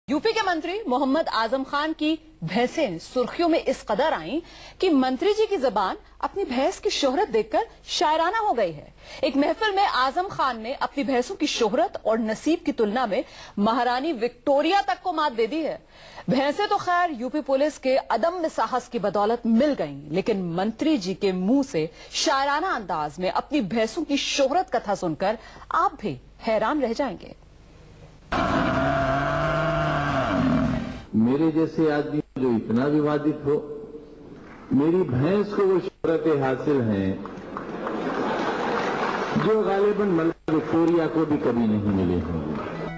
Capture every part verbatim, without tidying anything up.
UP के मंत्री मोहम्मद आजम खान की भैंसें सुर्खियों में इस कदर आईं कि मंत्री जी की जबान अपनी भैंस की शोहरत देखकर शायराना हो गई है। एक महफिल में आजम खान ने अपनी भैंसों की शोहरत और नसीब की तुलना में महारानी विक्टोरिया तक को मात दे दी है। भैंसें तो खैर यूपी पुलिस के अदम्य साहस की बदौलत मिल गईं, लेकिन मंत्री जी के मुंह से शायराना अंदाज में अपनी भैंसों की शोहरत कथा सुनकर आप भी हैरान रह जाएंगे। मेरे जैसे आदमी जो इतना विवादित हो, मेरी भैंस को वो शोहरतें हासिल हैं जो गालिबन मलका विक्टोरिया को भी कभी नहीं मिली होंगी।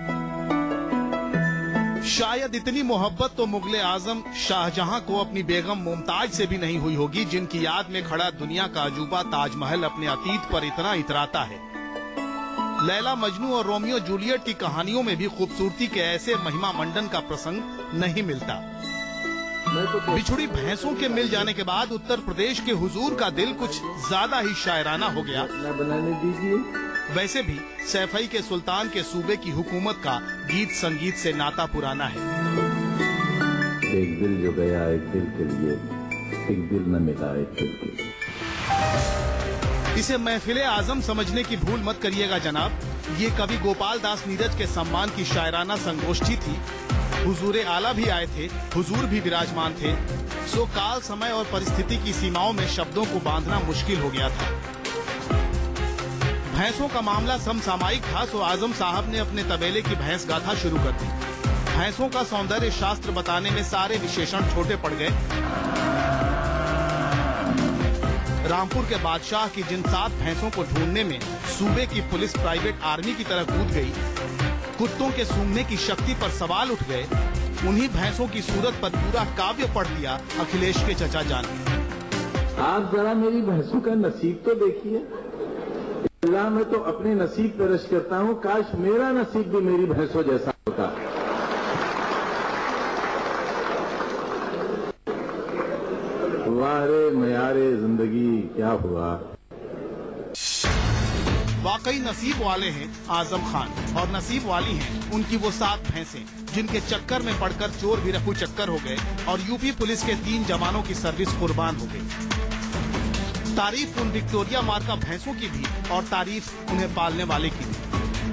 शायद इतनी मोहब्बत तो मुगले आजम शाहजहां को अपनी बेगम मुमताज से भी नहीं हुई होगी, जिनकी याद में खड़ा दुनिया का अजूबा ताजमहल अपने अतीत पर इतना इतराता है। लैला मजनू और रोमियो जूलियट की कहानियों में भी खूबसूरती के ऐसे महिमा मंडन का प्रसंग नहीं मिलता। बिछुड़ी भैंसों के मिल जाने के बाद उत्तर प्रदेश के हुजूर का दिल कुछ ज्यादा ही शायराना हो गया। बनाने दीजिए। वैसे भी सैफई के सुल्तान के सूबे की हुकूमत का गीत संगीत से नाता पुराना है। एक दिल जो गया एक दिल के लिए, एक दिल न मिला एक दिल के लिए। इसे महफिले आजम समझने की भूल मत करिएगा जनाब। ये कवि गोपाल दास नीरज के सम्मान की शायराना संगोष्ठी थी। हुजूर आला भी आए थे, हुजूर भी विराजमान थे। सो काल, समय और परिस्थिति की सीमाओं में शब्दों को बांधना मुश्किल हो गया था। भैंसों का मामला समसामयिक था, सो आजम साहब ने अपने तबेले की भैंस गाथा शुरू कर दी। भैंसों का सौंदर्य शास्त्र बताने में सारे विशेषण छोटे पड़ गए। रामपुर के बादशाह की जिन सात भैंसों को ढूंढने में सूबे की पुलिस प्राइवेट आर्मी की तरह कूद गई, कुत्तों के सूंघने की शक्ति पर सवाल उठ गए, उन्हीं भैंसों की सूरत पर पूरा काव्य पढ़ दिया अखिलेश के चचा जान। आप जरा मेरी भैंसों का नसीब तो देखिए। अल्लाह, मैं तो अपने नसीब पर रश करता हूँ, काश मेरा नसीब भी मेरी भैंसों जैसा होता। वारे मयारे जिंदगी क्या हुआ। वाकई नसीब वाले हैं आजम खान, और नसीब वाली हैं उनकी वो सात भैंसें जिनके चक्कर में पड़कर चोर भी रफू चक्कर हो गए और यूपी पुलिस के तीन जवानों की सर्विस कुर्बान हो गई। तारीफ उन विक्टोरिया मार्का भैंसों की भी और तारीफ उन्हें पालने वाले की भी।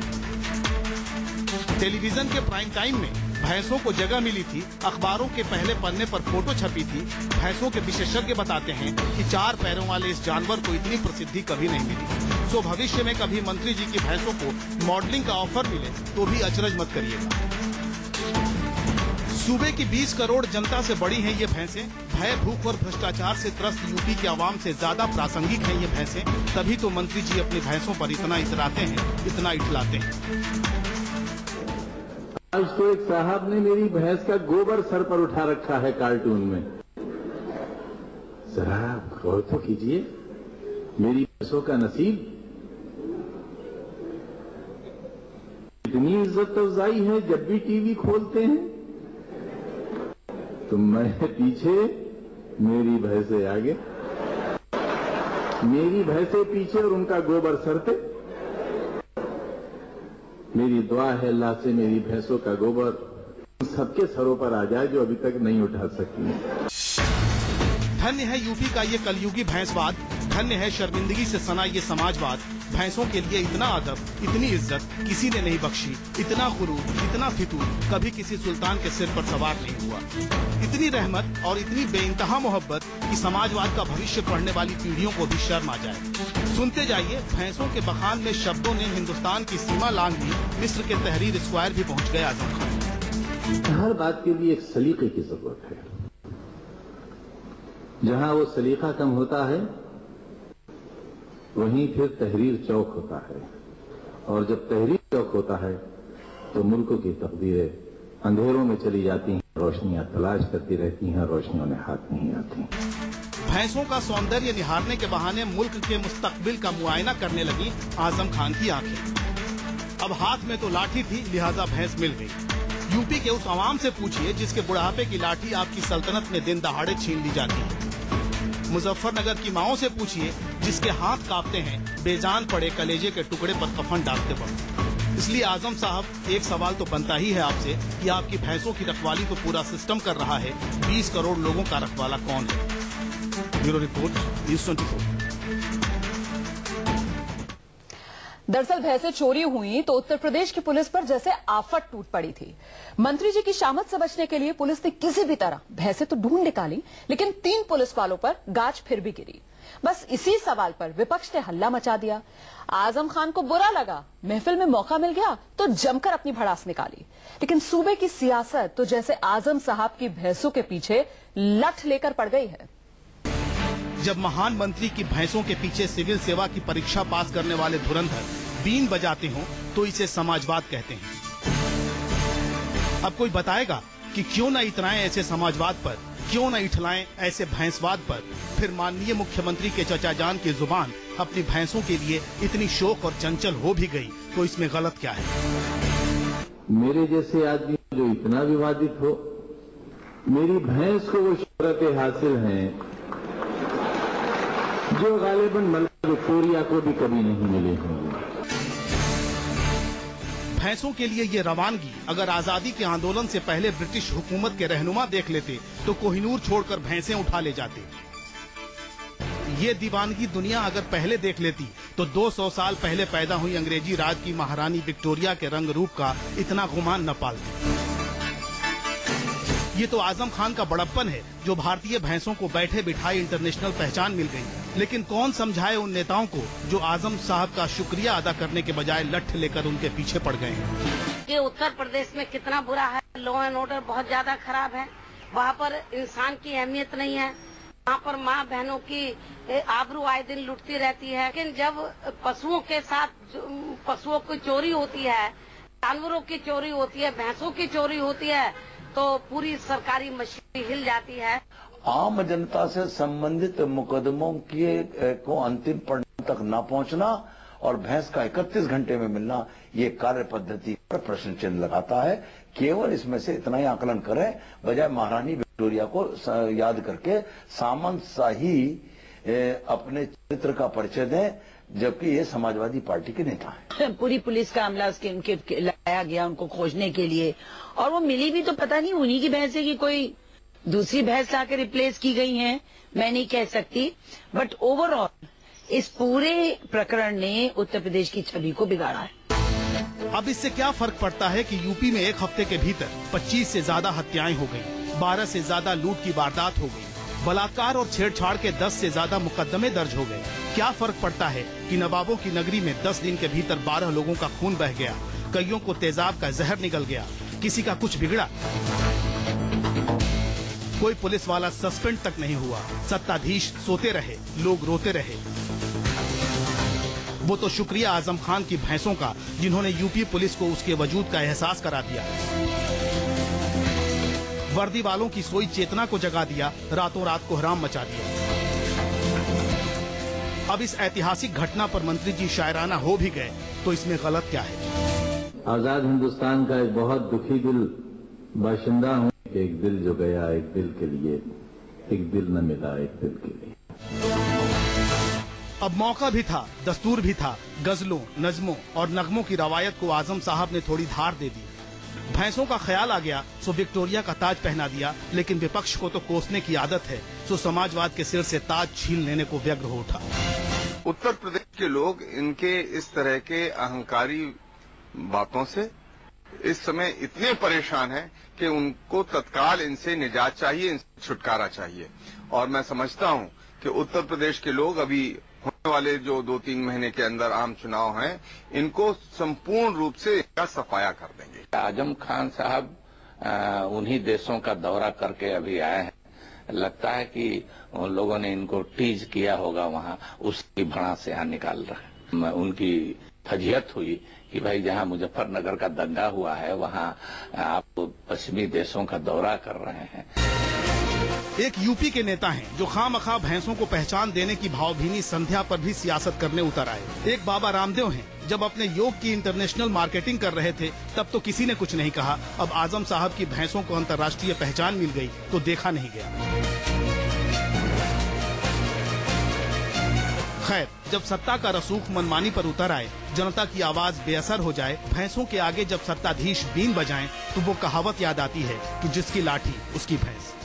टेलीविजन के प्राइम टाइम में भैंसों को जगह मिली थी, अखबारों के पहले पन्ने पर फोटो छपी थी। भैंसों के विशेषज्ञ बताते हैं कि चार पैरों वाले इस जानवर को इतनी प्रसिद्धि कभी नहीं मिली। सो भविष्य में कभी मंत्री जी की भैंसों को मॉडलिंग का ऑफर मिले तो भी अचरज मत करिएगा। सूबे की बीस करोड़ जनता से बड़ी हैं ये भैंसें। भय, भूख और भ्रष्टाचार से त्रस्त यूपी की आवाम से ज्यादा प्रासंगिक हैं ये भैंसें। तभी तो मंत्री जी अपनी भैंसों पर इतना इतराते हैं, इतना इठलाते हैं। आज तो एक साहब ने मेरी भैंस का गोबर सर पर उठा रखा है कार्टून में। जरा गौर तो कीजिए, मेरी भैंसों का नसीब। इतनी इज्जत अफजाई है जब भी टीवी खोलते हैं तो मैं पीछे, मेरी भैंसे आगे, मेरी भैंसे पीछे और उनका गोबर सर पे। मेरी दुआ है अल्लाह से मेरी भैंसों का गोबर सबके सरों पर आ जाए जो अभी तक नहीं उठा सकी। धन्य है यूपी का ये कलयुगी भैंसवाद, धन्य है शर्मिंदगी से सना ये समाजवाद। भैंसों के लिए इतना अदब, इतनी इज्जत किसी ने नहीं बख्शी। इतना गुरूर, इतना फितूर कभी किसी सुल्तान के सिर पर सवार नहीं हुआ। इतनी रहमत और इतनी बेइंतहा मोहब्बत कि समाजवाद का भविष्य पढ़ने वाली पीढ़ियों को भी शर्म आ जाए। सुनते जाइए, भैंसों के बखान में शब्दों ने हिंदुस्तान की सीमा लांघ ली। मिस्र के तहरीर स्क्वायर भी पहुंच गए आजम खान। हर बात के लिए एक सलीके की जरूरत है। जहां वो सलीका कम होता है वहीं फिर तहरीर चौक होता है, और जब तहरीर चौक होता है तो मुल्कों की तकदीरें अंधेरों में चली जाती हैं, रोशनियां तलाश करती रहती हैं, रोशनियों ने हाथ नहीं आती। भैंसों का सौंदर्य निहारने के बहाने मुल्क के मुस्तकबिल का मुआयना करने लगी आजम खान की आंखें। अब हाथ में तो लाठी थी, लिहाजा भैंस मिल गई। यूपी के उस अवाम से पूछिए जिसके बुढ़ापे की लाठी आपकी सल्तनत में दिन दहाड़े छीन ली जाती है। मुजफ्फरनगर की माओं से पूछिए जिसके हाथ कांपते हैं बेजान पड़े कलेजे के टुकड़े पर कफन डालते वक्त। इसलिए आजम साहब, एक सवाल तो बनता ही है आपसे कि आपकी भैंसों की रखवाली तो पूरा सिस्टम कर रहा है, बीस करोड़ लोगों का रखवाला कौन है? ब्यूरो रिपोर्ट, न्यूज़ चौबीस। दरअसल भैंसें चोरी हुई तो उत्तर प्रदेश की पुलिस पर जैसे आफत टूट पड़ी थी। मंत्री जी की शामत से बचने के लिए पुलिस ने किसी भी तरह भैंसें तो ढूंढ निकाली, लेकिन तीन पुलिस वालों पर गाज फिर भी गिरी। बस इसी सवाल पर विपक्ष ने हल्ला मचा दिया। आजम खान को बुरा लगा, महफिल में मौका मिल गया तो जमकर अपनी भड़ास निकाली। लेकिन सूबे की सियासत तो जैसे आजम साहब की भैंसों के पीछे लठ लेकर पड़ गई है। जब महान मंत्री की भैंसों के पीछे सिविल सेवा की परीक्षा पास करने वाले धुरंधर बीन बजाते हों तो इसे समाजवाद कहते हैं। अब कोई बताएगा कि क्यों न इतराएं ऐसे समाजवाद पर, क्यों न इठलाएं ऐसे भैंसवाद पर। फिर माननीय मुख्यमंत्री के चचा जान की जुबान अपनी भैंसों के लिए इतनी शोक और चंचल हो भी गई तो इसमें गलत क्या है? मेरे जैसे आदमी जो इतना विवादित हो, मेरी भैंस को वो शोहरतें हासिल हैं जो गालिबन मल्का विक्टोरिया को भी कभी नहीं मिले होंगे। भैंसों के लिए ये रवानगी अगर आजादी के आंदोलन से पहले ब्रिटिश हुकूमत के रहनुमा देख लेते तो कोहिनूर छोड़कर भैंसें उठा ले जाते। ये दीवानगी दुनिया अगर पहले देख लेती तो दो सौ साल पहले पैदा हुई अंग्रेजी राज की महारानी विक्टोरिया के रंग रूप का इतना गुमान न पालती। ये तो आजम खान का बड़प्पन है जो भारतीय भैंसों को बैठे बिठाए इंटरनेशनल पहचान मिल गई। लेकिन कौन समझाए उन नेताओं को जो आजम साहब का शुक्रिया अदा करने के बजाय लठ लेकर उनके पीछे पड़ गए हैं। कि उत्तर प्रदेश में कितना बुरा है, लॉ एंड ऑर्डर बहुत ज्यादा खराब है, वहाँ पर इंसान की अहमियत नहीं है, वहाँ पर माँ बहनों की आबरू आए दिन लुटती रहती है। लेकिन जब पशुओं के साथ पशुओं की चोरी होती है, जानवरों की चोरी होती है, भैंसों की चोरी होती है तो पूरी सरकारी मशीनरी हिल जाती है। आम जनता से संबंधित मुकदमों के को अंतिम परिणाम तक न पहुंचना और भैंस का इकतीस घंटे में मिलना, ये कार्य पद्धति पर प्रश्न चिन्ह लगाता है। केवल इसमें से इतना ही आकलन करें बजाय महारानी विक्टोरिया को याद करके सामंत शाही अपने चरित्र का परिचय दें, जबकि ये समाजवादी पार्टी के नेता हैं। पूरी पुलिस का अमला उसके उनके लाया गया उनको खोजने के लिए, और वो मिली भी तो पता नहीं उन्हीं की भैंस है कि कोई दूसरी भैंस लाके रिप्लेस की गई हैं, मैं नहीं कह सकती। बट ओवरऑल इस पूरे प्रकरण ने उत्तर प्रदेश की छवि को बिगाड़ा है। अब इससे क्या फर्क पड़ता है कि यूपी में एक हफ्ते के भीतर पच्चीस से ज्यादा हत्याएं हो गई, बारह से ज्यादा लूट की वारदात हो गई, बलात्कार और छेड़छाड़ के दस से ज्यादा मुकदमे दर्ज हो गए। क्या फर्क पड़ता है कि नवाबों की नगरी में दस दिन के भीतर बारह लोगों का खून बह गया, कईयों को तेजाब का जहर निकल गया, किसी का कुछ बिगड़ा? कोई पुलिस वाला सस्पेंड तक नहीं हुआ, सत्ताधीश सोते रहे, लोग रोते रहे। वो तो शुक्रिया आजम खान की भैंसों का जिन्होंने यूपी पुलिस को उसके वजूद का एहसास करा दिया, वर्दी वालों की सोई चेतना को जगा दिया, रातों रात कोहराम मचा दिया। अब इस ऐतिहासिक घटना पर मंत्री जी शायराना हो भी गए तो इसमें गलत क्या है? आजाद हिंदुस्तान का एक बहुत दुखी दिल बाशिंदा हूं कि एक दिल जो गया एक दिल के लिए, एक दिल न मिला एक दिल के लिए। अब मौका भी था, दस्तूर भी था, गजलों, नज़मों और नगमों की रवायत को आजम साहब ने थोड़ी धार दे दी। भैंसों का ख्याल आ गया सो विक्टोरिया का ताज पहना दिया, लेकिन विपक्ष को तो कोसने की आदत है, सो समाजवाद के सिर से ताज छीन लेने को व्यग्र हो उठा। उत्तर प्रदेश के लोग इनके इस तरह के अहंकारी बातों से इस समय इतने परेशान हैं कि उनको तत्काल इनसे निजात चाहिए, इनसे छुटकारा चाहिए। और मैं समझता हूं कि उत्तर प्रदेश के लोग अभी होने वाले जो दो तीन महीने के अंदर आम चुनाव हैं, इनको संपूर्ण रूप से इसका सफाया कर देंगे। आजम खान साहब उन्हीं देशों का दौरा करके अभी आए हैं। लगता है कि उन लोगों ने इनको टीज किया होगा, वहां उसकी भड़ा से यहाँ निकाल रहे हैं। उनकी फजीहत हुई कि भाई जहां मुजफ्फरनगर का दंगा हुआ है वहां आप पश्चिमी देशों का दौरा कर रहे हैं। एक यूपी के नेता हैं जो खामखा भैंसों को पहचान देने की भावभीनी संध्या पर भी सियासत करने उतर आए। एक बाबा रामदेव हैं, जब अपने योग की इंटरनेशनल मार्केटिंग कर रहे थे तब तो किसी ने कुछ नहीं कहा। अब आजम साहब की भैंसों को अंतर्राष्ट्रीय पहचान मिल गई तो देखा नहीं गया। खैर, जब सत्ता का रसूख मनमानी पर उतर आए, जनता की आवाज बेअसर हो जाए, भैंसों के आगे जब सत्ताधीश बीन बजाएं, तो वो कहावत याद आती है कि जिसकी लाठी उसकी भैंस।